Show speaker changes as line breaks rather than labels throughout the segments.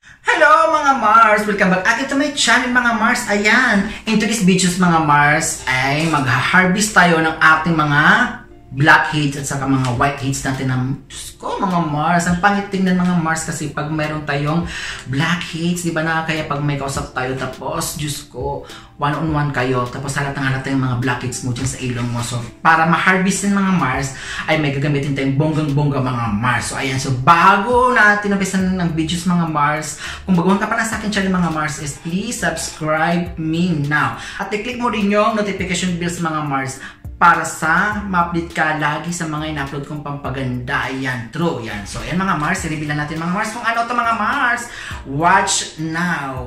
Hello mga Mars! Welcome back again to my channel mga Mars. Ayan, in today's videos mga Mars ay mag-harvest tayo ng ating mga blackheads at saka mga whiteheads natin ng, Diyos ko mga Mars, ang pangit tingnan mga Mars kasi pag meron tayong blackheads, di ba na kaya pag may kausap tayo tapos, Diyos ko, one-on-one kayo, tapos halatang-halata yung mga blackheads mo dyan sa ilong mo. So, para ma-harvestin mga Mars, ay may gagamitin tayong bonggang-bongga mga Mars. So, ayan. So, bago natin umpisan ng videos mga Mars, kung baguhan ka pa na sa akin channel mga Mars, is please subscribe me now. At i-click mo rin yung notification bells mga Mars para sa ma-update ka lagi sa mga in-upload kong pampaganda. Ayan, true. Yan. So, ayan mga Mars, i-reveal na natin mga Mars kung ano to mga Mars. Watch now!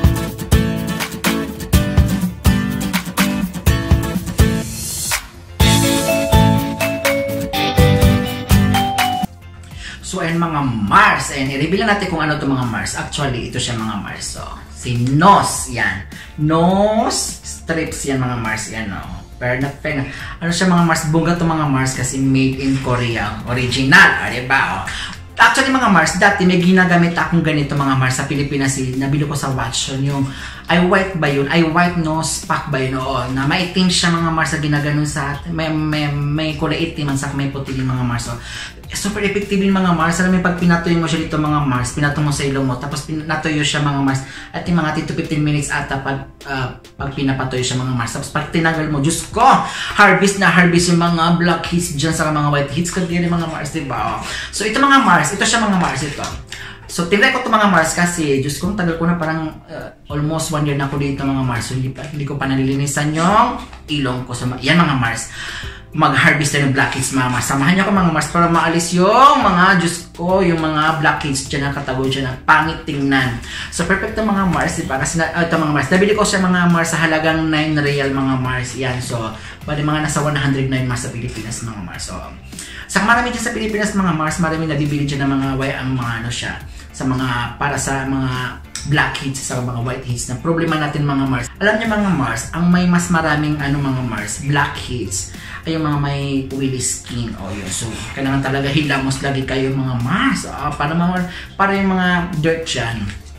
So, ayan mga Mars. Ayan, i-reveal na natin kung ano to mga Mars. Actually, ito siya mga Mars. So, si Nose. Yan. Nose strips yan mga Mars. Yan, o. Fair na. Ano siya mga Mars? Bunga to mga Mars kasi made in Korea. Original. Diba? Actually mga Mars, dati may ginagamit akong ganito mga Mars sa Pilipinas. Nabili ko sa Watson yung ay white ba yun? Ay white nose pack ba yun? Oo, na maitim siya mga Mars na ginaganon sa may kulay itim at saka may puti din mga Mars. So, super effective din mga Mars. Alam mo pag pinatuyo mo siya dito mga Mars, pinatuyo mo sa ilong mo, tapos pinatuyo siya mga Mars at yung mga 10 to 15 minutes ata pag pinapatuyo siya mga Mars. Tapos pag tinagal mo, Diyos ko, harvest na harvest yung mga blackheads dyan sa mga whiteheads kagiri mga Mars, diba? So ito mga Mars, ito siya mga Mars ito. So tinry ko ito mga Mars kasi, Diyos ko, tagal ko na parang almost 1 year na ako dito mga Mars. So hindi ko pa nalilinisan yung ilong ko. So yan mga Mars, mag-harvest tayo ng blackheads mga Mars. Samahan niyo ako mga Mars para maalis yung mga, Diyos ko, yung mga blackheads dyan na katago dyan na pangit tingnan. So perfect na mga Mars, diba? Kasi ito mga Mars, nabili ko siya mga Mars sa halagang 9 real mga Mars. Yan, so bali mga nasa 109 Mars sa Pilipinas mga Mars. So sa marami dyan sa Pilipinas mga Mars, marami nabibili dyan ng mga mga ano siya, sa mga, para sa mga blackheads, sa mga whiteheads na problema natin mga Mars. Alam niyo mga Mars, ang may mas maraming ano mga Mars, blackheads, ay yung mga may oily skin o yun. So, kailangan talaga hilamos lagi kayo mga Mars. Para yung mga dirt dyan,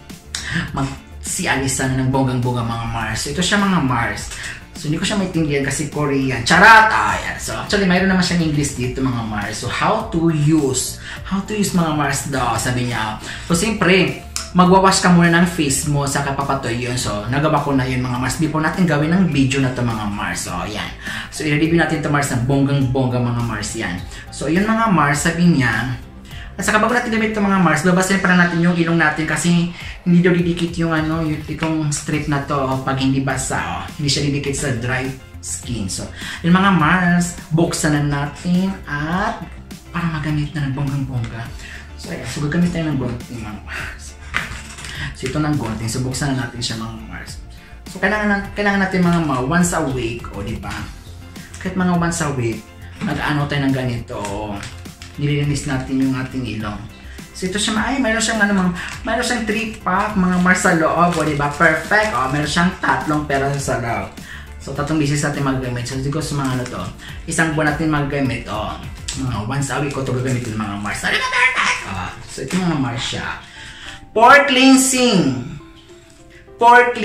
magsialisan ng bonggang-bongga mga Mars. So, ito siya mga Mars. So, hindi ko siya maintindihan kasi Korean. Charat! Ayan. So, actually, mayroon naman siyang English dito mga Mars. So, how to use mga Mars daw, sabi niya. So, siyempre, magwawash ka muna ng face mo sa kapapatoy yun. So, nagawa ko na yun mga Mars. Before natin gawin ng video na to mga Mars. So, yan. So, i-review natin to Mars ng bonggang-bongga mga Mars. Yan. So, yun mga Mars, sabi niya. At saka bago natin gamit ito mga Mars, babasahin pa natin yung ilong natin kasi hindi daw didikit yung ano, itong strip na to pag hindi basa. Oh. Hindi siya didikit sa dry skin. So, yun mga Mars, buksan na natin at para magamit na ng bonggang-bongga. So, ayan. So, gagamit tayo ng gunting mga Mars. So, ito ng gunting. So, buksan na natin siya mga Mars. So, kailangan natin mga once a week, o diba? Kahit mga once a week, nag-ano tayo ng ganito, nililinis natin yung ating ilong. So, ito siya, mayroon siyang 3-pack mga Mars sa loob, o diba? Perfect, o, mayroon siyang 3 pera sa loob. So, 3 beses natin magagamit. So, siguro sa mga ano to, isang buwan natin magagamit, o, mga once a week ko ito gagamitin mga Mars. So, ito mga Mars siya. Pore cleansing. Pore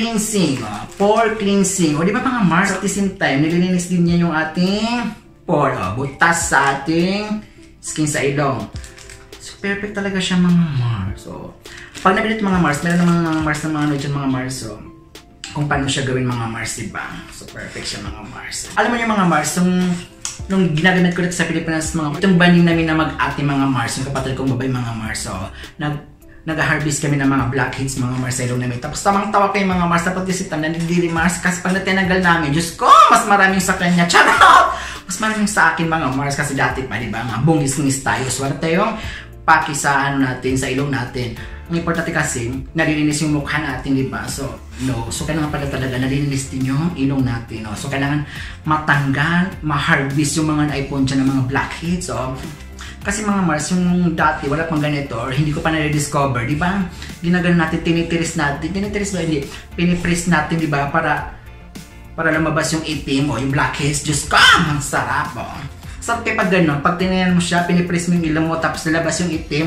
cleansing. O, di ba mga Mars, at the same time, nililinis din niya yung ating pore. O, butas sa ating skin sa ilong. So, perfect talaga siya mga Mars. So, pag nabili ito mga Mars, meron naman mga Mars na mga ano dyan mga Mars. So, kung paano siya gawin mga Mars, diba? So, perfect siya mga Mars. Alam mo yung mga Mars, nung ginagamit ko dito sa Pilipinas, itong banding namin na mag-ate mga Mars, yung kapatid kong babae mga Mars. So, nag-harvest kami ng mga blackheads mga Mars sa ilong namin. Tapos tamang-tawa kayo mga Mars, tapos disitan na nagdiri Mars kasi pag natinagal namin, Diyos ko, mas maraming sa kanya. Charot! Mas maraming sa akin mga Mars kasi dati pa, diba? Mga bungis-ngis tayo. So, wala tayong paki sa ano natin, sa ilong natin. Ang importante kasi, nalilinis yung mukha natin, diba? So, no. So, kailangan pala talaga nalilinis din yung ilong natin, no? So, kailangan matanggal, ma-harvest yung mga naipon dyan ng mga blackheads, so, kasi mga Mars, yung dati, wala pang ganito, or hindi ko pa na-rediscover, di ba? Ginagano natin, tinitiris ba? Hindi. Pinipris natin, di ba? Para lumabas yung itim o yung blackheads. Diyos ko, ang sarap, oh. Sarap kayo pag gano'n. Pag tinayan mo siya, pinipris mo yung ilong mo, tapos nalabas yung itim,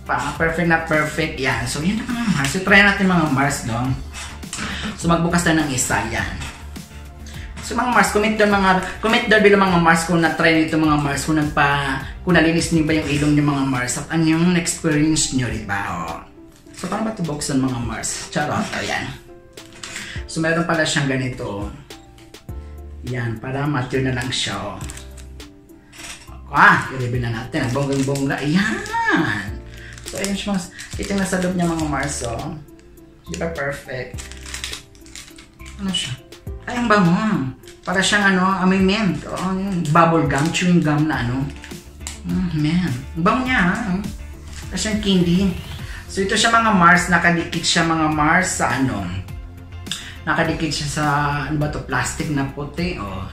perfect na perfect. Yan. So, yun na mga Mars. So, try natin mga Mars, no? So, magbukas na ng isa. Yan. So, mga Mars, comment down below mga Mars kung na-try nito mga Mars, kung nalinis niyo ba yung ilong niyo mga Mars, at ano yung experience niyo, diba? Oh. So, paano ba ito buksan mga Mars? Charot. Ayan. So, meron pala siyang ganito. Yan. Para mature na lang siya, oh. I-reveal na natin. Ang bonggang-bongga. Ayan. So, ayun siya. Ito yung nasa loob niya mga Mars. Oh. Di ba perfect? Ano siya? Ay, ang bango. Para siyang amoy mint. Oh, bubble gum, chewing gum na man. Ang bango niya. Para siyang candy. So, ito siya mga Mars. Nakadikit siya mga Mars sa nakadikit siya sa, plastic na puti. Oh.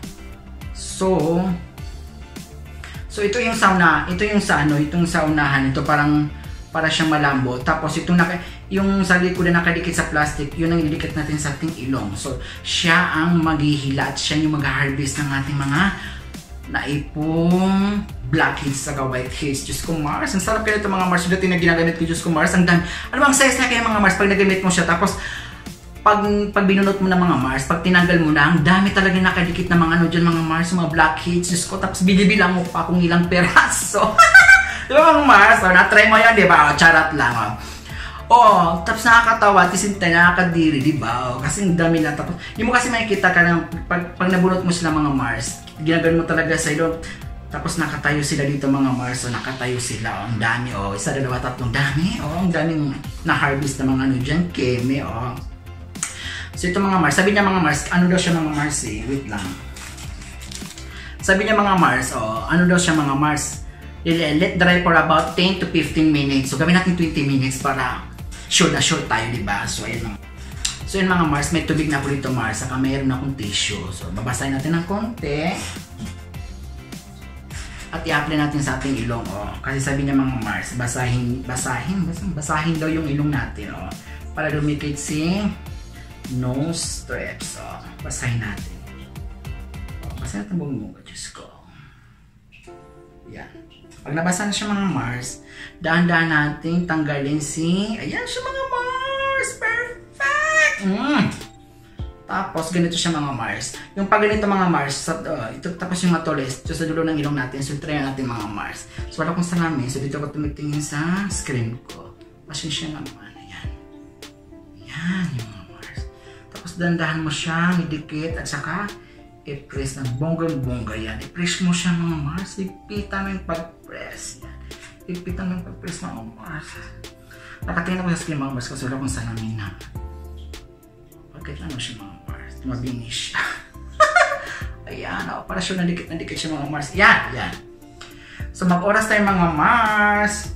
So ito yung sauna, itong sa unahan, ito para siyang malambot. Tapos yung sa likod na nakadikit sa plastic, yun ang ididikit natin sa ating ilong. So siya ang maghihila at siya yung mag-harvest ng ating mga naipong blackheads sa whiteheads. Diyos ko Mars, ang sarap kaya ito mga Mars. Yung dati na ginagamit ko, Diyos ko Mars, ang dami. Ano bang size na kaya mga Mars pag nagamit mo siya? Tapos pag binunot mo na mga Mars, pag tinanggal mo na, ang dami talaga nakadikit na mga dyan mga Mars, mga blackheads, Diyos ko, tapos binibilang mo pa kung ilang peraso. Di ba mga Mars? Na-try mo yan, di ba? Charot lang. Tapos nakakatawa, tisintay, nakakadiri, di ba? Kasi ang dami na. Tapos, yung mo kasi makikita ka ng, pag nabunot mo sila mga Mars, ginagano mo talaga sa ilong, tapos nakatayo sila dito mga Mars, nakatayo sila, ang dami, isa, dalawa, tatlong dami, ang daming na-harvest na mga dyan, keme, So ito mga Mars, sabi niya mga Mars, ano daw siya mga Mars wait lang. Sabi niya mga Mars, ano daw siya mga Mars, let dry for about 10 to 15 minutes. So gawin natin 20 minutes para sure na sure tayo, diba? So ayun mga Mars, may tubig na po dito Mars, saka mayroon na akong tissue. So babasahin natin ng konti. At i-apply natin sa ating ilong, Kasi sabi niya mga Mars, basahin daw yung ilong natin, Para lumikit si nose strips. Basahin natin. Basahin natin buong mukha. Diyos ko. Yan. Pag nabasa na siya mga Mars, dahan-dahan natin tanggalin ayan siya mga Mars! Perfect! Tapos, ganito siya mga Mars. Yung pag ganito mga Mars, ito tapos yung matulis, sa dulo ng ilong natin, so try natin mga Mars. So, wala kong salamin. So, dito ako tumitingin sa screen ko. Pasensya naman. Ayan. Yan yung tapos dandahan mo siyang idikit at saka i-press ng bonggang-bongga yan. I-press mo siya mga Mars. Ipitan mo yung pag-press. Ipitan mo yung pag-press mga Mars. Nakatingin ako sa screen mga Mars kasi wala akong salamin na. Pagkait lang mo siya mga Mars. Tumabini siya. Ayan. Para siya nadikit siya mga Mars. Yan. So mag-oras tayo mga Mars.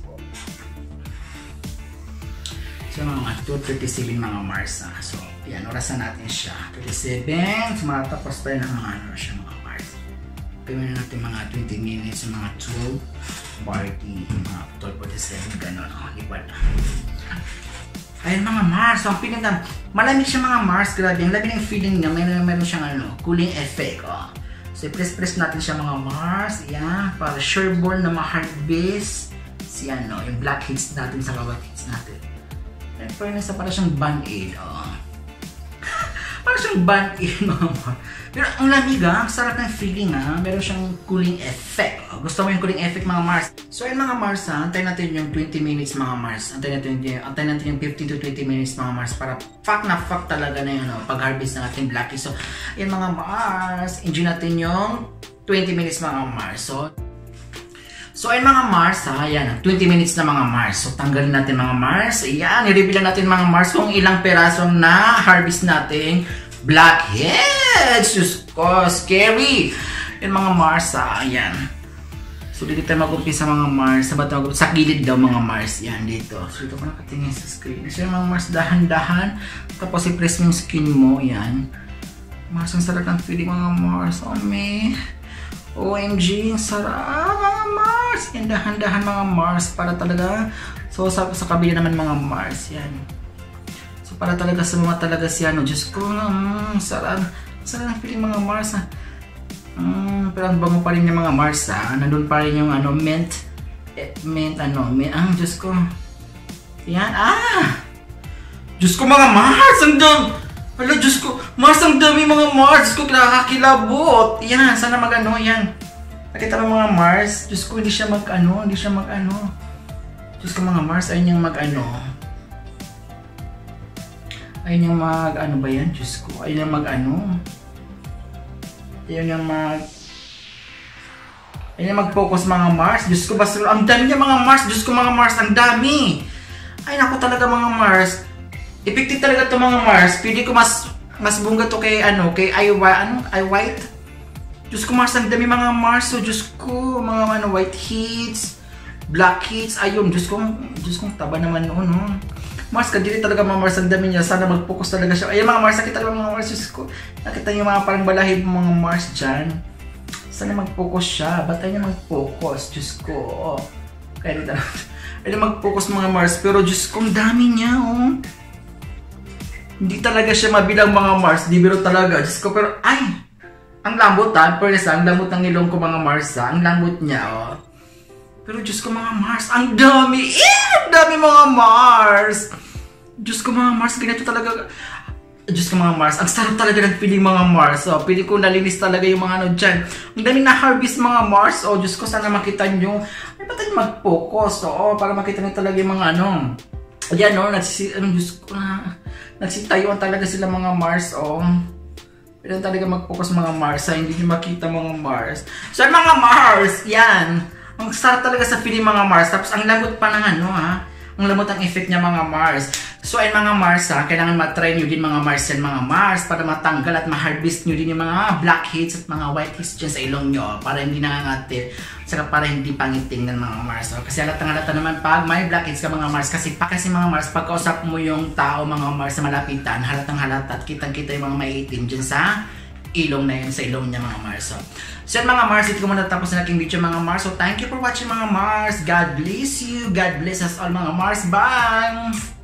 So mga 2:37 mga Mars. So yan, orasan natin siya. 37. So matatapos tayo ng mga siya mga Mars. Pwede natin mga 20 minutes, mga 12:40, mga 12:47, gano'n. Iba na. Ayun mga Mars. So ang feeling na, malamig siya mga Mars. Grabe, ang labi ng feeling niya. Meron siyang cooling effect. So i-press natin siya mga Mars. Yan, para sureball na ma-harvest yung blackheads natin sa whiteheads natin. And para siyang band-aid. Para siyang band-aid mga Mars. Pero ang lamig ang sarap ng feeling meron siyang cooling effect. Gusto mo yung cooling effect mga Mars? So ayun mga Mars antayin natin yung 20 minutes mga Mars. Antayin natin yung 15 to 20 minutes mga Mars para fuck na fuck talaga na yung pag-harvest ng ating blackie. So ayun mga Mars, enjoy natin yung 20 minutes mga Mars. So ayun mga Mars ayan, 20 minutes na mga Mars. So tanggalin natin mga Mars. Ayan, i-reveal natin mga Mars kung ilang perasong na harvest nating blackheads. Diyos ko, scary. Yan mga Mars ayan. So dito tayo mag-umpisa mga Mars. Sa gilid daw mga Mars. Yan dito. So dito ko nakatingin sa screen. So yung mga Mars, dahan-dahan. Tapos i-press mo yung skin mo. Yan. Mars, ang sarap ng feeling mga Mars. Oh me. OMG, ang sarap mga Mars. Yan, dahan-dahan mga Mars. Para talaga. So sa kabila naman mga Mars. Yan. So para talaga sa mga talaga siya. Diyos ko, sarap. Sarap ng feeling mga Mars pero ang bango pa rin yung mga Mars nandun pa rin yung mint Diyos ko, Yan. Diyos ko mga Mars! Ang dami! Hala, Diyos ko! Mars, ang dami mga Mars! Diyos ko, nakakilabot! Yan, sana mag-ano, yan. Nakita mo mga Mars? Diyos ko, hindi siya mag-ano. Diyos ko mga Mars, ayun yung mag-ano. Ayun yung mag-ano ba yan? Diyos ko, ayun yung mag-ano. Ayun yung mag-focus mga Mars. Diyos ko, basta ang dami niya mga Mars. Diyos ko mga Mars, ang dami. Ay naku talaga mga Mars. Effective talaga to mga Mars. Pili ko mas bungga to kay kay White. Diyos ko Mars, ang dami mga Mars. So Diyos ko, mga white hits, black hits. Ayun, Diyos ko taba naman noon, no. Mars, kadiri talaga mga Mars, ang dami niya. Sana mag-focus talaga siya. Ayun mga Mars, nakita talaga mga Mars. Diyos ko, nakita niyo mga parang balahib mga Mars dyan. Sana mag-focus siya. Ba't tayo niya mag-focus? Diyos ko. Kaya dito na mag-focus mga Mars. Pero Diyos ko, ang dami niya, oh. Hindi talaga siya mabilang mga Mars. Di biro talaga. Diyos ko, pero ay! Ang lambot ha. Ang lambot ng ilong ko mga Mars ha. Ang lambot niya, oh. Pero Diyos ko mga Mars, ang dami! Ang dami mga Mars! Diyos ko mga Mars, ganito talaga. Diyos ko mga Mars, ang sarap talaga ng feeling mga Mars. So, pili ko nalinis talaga yung mga dyan. Ang dami na harvest mga Mars. Oh, Diyos ko, sana makita nyo. Ay, ba't tayo mag-focus? Para makita nyo talaga yung mga Ayan, Diyos ko na. Nagsitayuan talaga sila mga Mars. Pwede talaga mag-focus mga Mars. Hindi nyo makita mga Mars. So, mga Mars, yan. Ang sarap talaga sa feeling mga Mars. Tapos, ang lambot pa ng ang lamot ang effect niya mga Mars. So ay mga Mars kailangan matry nyo din mga Mars yan mga Mars para matanggal at ma-harvest nyo din yung mga black heads at mga white heads dyan sa ilong nyo para hindi nangangati, saka para hindi pangiting ng mga Mars. Kasi halata naman pag may black heads ka mga Mars, kasi mga Mars, pagkausap mo yung tao mga Mars sa malapitan, halatang halata at kitang-kita yung mga maiitim dyan sa ilong na yun, sa ilong niya mga Mars. So yan mga Mars, ito ko muna tapos na aking video mga Mars. So thank you for watching mga Mars. God bless you. God bless us all mga Mars. Bye!